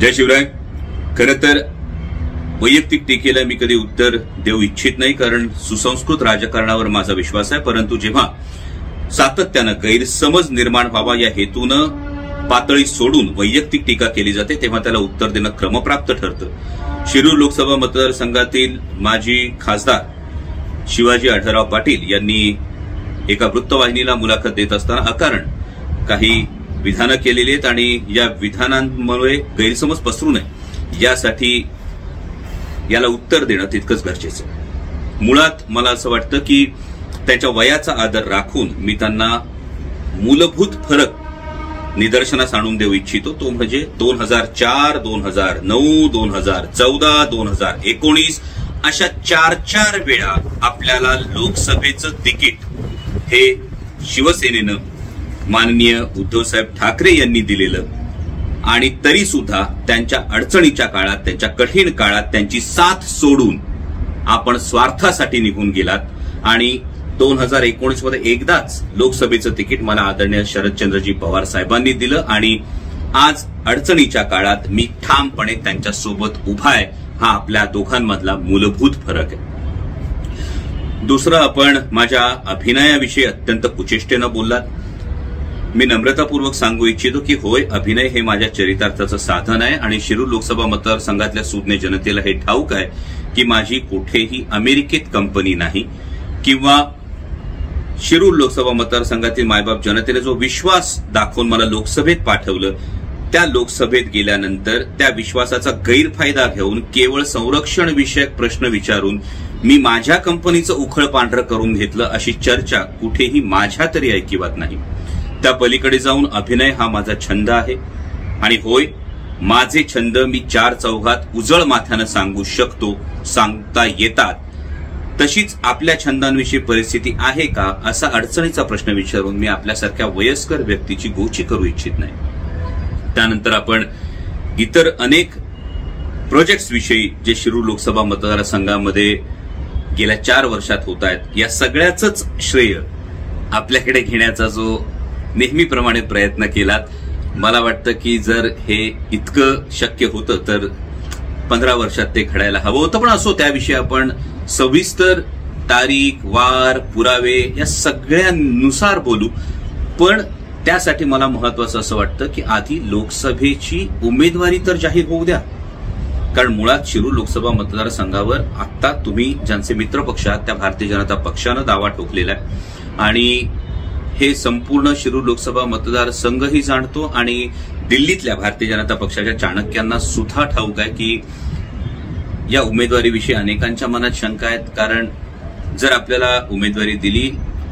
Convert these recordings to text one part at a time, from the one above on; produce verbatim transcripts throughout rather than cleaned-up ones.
जय शिवराय. खरं तर वैयक्तिक टीकेला मी कधी उत्तर देऊ इच्छित नाही, कारण सुसंस्कृत राजकारणावर माझा विश्वास आहे. परंतु जेव्हा सातत्यानं गैरसमज निर्माण व्हावा या हेतूनं पातळी सोडून वैयक्तिक टीका केली जाते, तेव्हा त्याला उत्तर देणं क्रमप्राप्त ठरतं. शिरूर लोकसभा मतदारसंघातील माजी खासदार शिवाजी आढळराव पाटील यांनी एका वृत्तवाहिनीला मुलाखत देत असताना अकारण काही विधानं केलेली आहेत आणि या विधानांमुळे गैरसमज पसरू नये यासाठी याला उत्तर देणं तितकंच गरजेचं आहे. मुळात मला असं वाटतं की त्यांच्या वयाचा आदर राखून मी त्यांना मूलभूत फरक निदर्शनास आणून देऊ इच्छितो. तो म्हणजे दोन हजार चार दोन हजार नऊ दोन हजार चौदा दोन हजार एकोणीस अशा चार चार वेळा आपल्याला लोकसभेचं तिकीट हे शिवसेनेनं माननीय उद्धवसाहेब ठाकरे यांनी दिलेलं आणि तरी सुद्धा त्यांच्या अडचणीच्या काळात, त्यांच्या कठीण काळात त्यांची साथ सोडून आपण स्वार्थासाठी निघून गेलात आणि दोन हजार एकोणीस मध्ये एकदाच लोकसभेचं तिकीट मला आदरणीय शरदचंद्रजी पवार साहेबांनी दिलं आणि आज अडचणीच्या काळात मी ठामपणे त्यांच्यासोबत उभा आहे. हा आपल्या दोघांमधला मूलभूत फरक आहे. दुसरं, आपण माझ्या अभिनयाविषयी अत्यंत कुचेष्टेनं बोललात. मी नम्रतापूर्वक सांगू इच्छितो की होय, अभिनय हे माझ्या चरितार्थाचं साधन आहे आणि शिरूर लोकसभा मतदारसंघातल्या सुज्ञ जनतेला हे ठाऊक आहे की माझी कुठेही अमेरिकेत कंपनी नाही किंवा शिरूर लोकसभा मतदारसंघातील मायबाप जनतेने जो विश्वास दाखवून मला लोकसभेत पाठवलं, त्या लोकसभेत गेल्यानंतर त्या विश्वासाचा गैरफायदा घेऊन केवळ संरक्षण विषयक प्रश्न विचारून मी माझ्या कंपनीचं उखळ पांढरं करून घेतलं अशी चर्चा कुठेही माझ्या तरी ऐकिवात नाही. त्या पलीकडे जाऊन अभिनय हा माझा छंद आहे आणि होय, माझे छंद मी चार चौघात उजळ माथ्यानं सांगू शकतो, सांगता येतात. तशीच आपल्या छंदांविषयी परिस्थिती आहे का असा अडचणीचा प्रश्न विचारून मी आपल्यासारख्या वयस्कर व्यक्तीची गोची करू इच्छित नाही. त्यानंतर आपण इतर अनेक प्रोजेक्ट्स विषयी जे शिरूर लोकसभा मतदारसंघामध्ये गेल्या चार वर्षात होत आहेत, या सगळ्याच श्रेय आपल्याकडे घेण्याचा जो नेहमीप्रमाणे प्रयत्न केलात, मला वाटतं की जर हे इतकं शक्य होतं तर पंधरा वर्षात ते घडायला हवं होतं. पण असो, त्याविषयी आपण सविस्तर तारीख, वार, पुरावे या सगळ्यांनुसार बोलू. पण त्यासाठी मला महत्वाचं असं वाटतं की आधी लोकसभेची उमेदवारी तर जाहीर होऊ द्या, कारण मुळात शिरूर लोकसभा मतदारसंघावर आता तुम्ही ज्यांचे मित्रपक्ष आहात त्या भारतीय जनता पक्षानं दावा ठोकलेला आहे आणि हे संपूर्ण शिरूर लोकसभा मतदारसंघही जाणतो आणि दिल्लीतल्या भारतीय जनता पक्षाच्या चाणक्यांना सुद्धा ठाऊक आहे की या उमेदवारीविषयी अनेकांच्या मनात शंका आहेत. कारण जर आपल्याला उमेदवारी दिली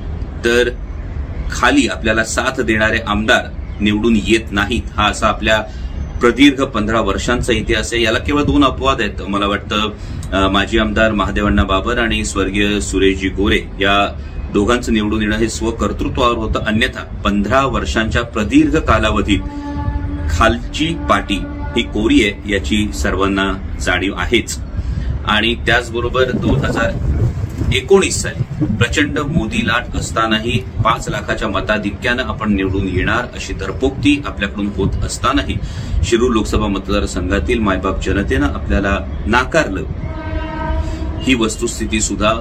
तर खाली आपल्याला साथ देणारे आमदार निवडून येत नाहीत. हा असा आपल्या प्रदीर्घ पंधरा वर्षांचा इतिहास आहे. याला केवळ दोन अपवाद आहेत. मला वाटतं माजी आमदार महादेवअण्णा बाबर आणि स्वर्गीय सुरेशजी गोरे या दोघांचं निवडून येणं हे स्वकर्तृत्वावर होतं. अन्यथा पंधरा वर्षांच्या प्रदीर्घ कालावधीत खालची पाटी ही कोरी आहे याची सर्वांना जाणीव आहेच. आणि त्याचबरोबर दोन हजार एकोणीस साली प्रचंड मोदी लाट असतानाही पाच लाखाच्या मताधिक्यानं आपण निवडून येणार अशी धरपोक्ती आपल्याकडून होत असतानाही शिरूर लोकसभा मतदारसंघातील मायबाप जनतेनं आपल्याला नाकारलं. ही वस्तुस्थिती सुद्धा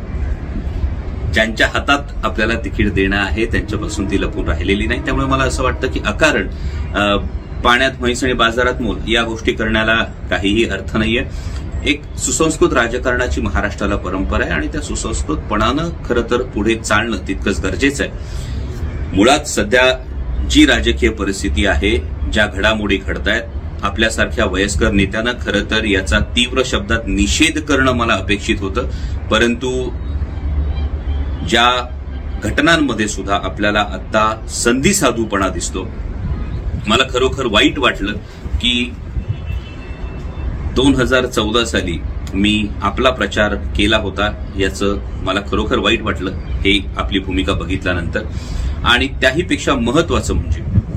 ज्यांच्या हातात आपल्याला तिकीट देणं आहे त्यांच्यापासून ती लपून राहिलेली नाही. त्यामुळे मला असं वाटतं की अकारण पाण्यात म्हैस आणि बाजारात मोल या गोष्टी करण्याला काहीही अर्थ नाहीये. एक सुसंस्कृत राजकारणाची महाराष्ट्राला परंपरा आहे आणि त्या सुसंस्कृतपणानं खरं तर पुढे चालणं तितकंच गरजेचं आहे. मुळात सध्या जी राजकीय परिस्थिती आहे, ज्या घडामोडी घडतायत, आपल्यासारख्या वयस्कर नेत्यानं खरं तर याचा तीव्र शब्दात निषेध करणं मला अपेक्षित होतं. परंतु ज्या घटनांमध्ये सुद्धा आपल्याला आता संधी साधूपणा दिसतो, मला खरोखर वाईट वाटलं की दोन हजार चौदा साली मी आपला प्रचार केला होता याचं मला खरोखर वाईट वाटलं हे आपली भूमिका बघितल्यानंतर. आणि त्याहीपेक्षा महत्वाचं म्हणजे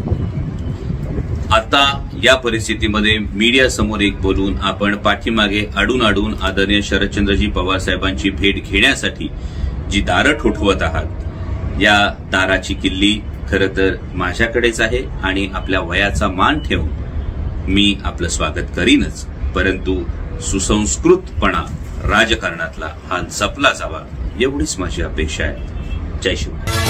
आता या परिस्थितीमध्ये मीडिया समोर एक बोलून आपण पाठीमागे अडून अडून आदरणीय शरदचंद्रजी पवार साहेबांची भेट घेण्यासाठी जी दारं ठोठवत आहात, या दाराची किल्ली खरं तर माझ्याकडेच आहे आणि आपल्या वयाचा मान ठेवून मी आपलं स्वागत करीनच, परंतु सुसंस्कृतपणा राजकारणातला हा जपला जावा एवढीच माझी अपेक्षा आहे. जय शिवराय.